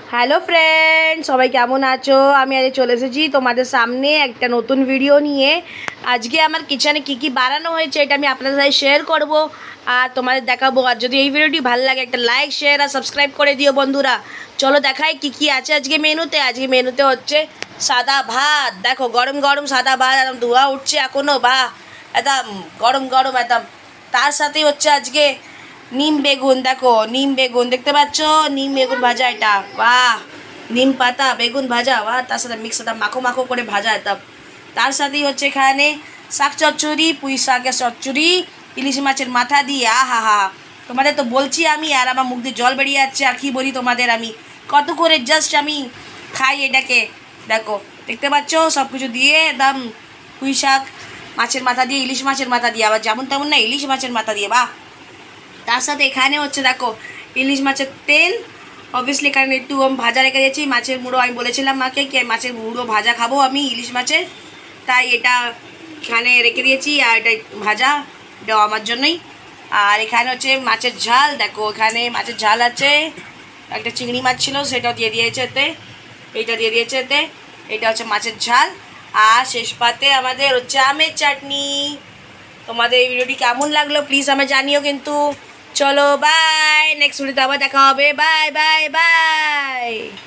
Hello friend, সবাই কেমন আছো? আমি আজ চলে এসেছি তোমাদের সামনে একটা নতুন ভিডিও নিয়ে। আজকে আমার কিচেনে কী কী বানানো হয়েছে এটা আমি আপনাদের সাথে শেয়ার করব আর তোমাদের দেখাবো। আর যদি এই ভিডিওটি ভালো লাগে একটা লাইক শেয়ার আর সাবস্ক্রাইব করে দিও বন্ধুরা। চলো দেখাই কী কী আছে আজকে মেনুতে। আজকে মেনুতে হচ্ছে সাদা ভাত। দেখো গরম গরম সাদা ভাত, একদম ধোয়া উঠছে এখনও, বাহ একদম গরম গরম একদম। তার সাথেই হচ্ছে আজকে নিম বেগুন। দেখো নিম বেগুন দেখতে পাচ্ছ, নিম বেগুন ভাজা, এটা বাহ। নিম পাতা বেগুন ভাজা, বাহ, তার সাথে মিক্স একদম মাখো মাখো করে ভাজা একদম। তার সাথেই হচ্ছে এখানে শাক চচ্চড়ি, পুঁই শাকের চচ্চড়ি, ইলিশ মাছের মাথা দিয়ে, আহা হা। তোমাদের তো বলছি আমি, আর আমার মুখ দিয়ে জল বেরিয়ে যাচ্ছে। আর কি বলি তোমাদের, আমি কত করে জাস্ট আমি খাই এটাকে। দেখো দেখতে পাচ্ছ সব কিছু দিয়ে একদম, পুঁই শাক মাছের মাথা দিয়ে, ইলিশ মাছের মাথা দিয়ে, আবার যেমন তেমন না, ইলিশ মাছের মাথা দিয়ে, বাহ। তার সাথে এখানে হচ্ছে দেখো ইলিশ মাছের তেল, অবভিয়াসলি এখানে একটু আমি ভাজা রেখে দিয়েছি মাছের মুড়ো। আমি বলেছিলাম মাকে কি আমি মাছের মুড়ো ভাজা খাবো আমি ইলিশ মাছের, তাই এটা এখানে রেখে দিয়েছি। আর এটা ভাজা, এটাও আমার জন্যই। আর এখানে হচ্ছে মাছের ঝাল, দেখো এখানে মাছের ঝাল আছে, একটা চিংড়ি মাছ ছিল সেটাও দিয়ে দিয়েছে এতে, এইটা দিয়ে দিয়েছে এতে। এটা হচ্ছে মাছের ঝাল। আর শেষ পাতে আমাদের হচ্ছে আমের চাটনি। তোমাদের এই ভিডিওটি কেমন লাগলো প্লিজ আমায় জানিও কিন্তু। চলো বাই, নেক্সট ভিডিওতে আবার দেখা হবে। Bye bye by.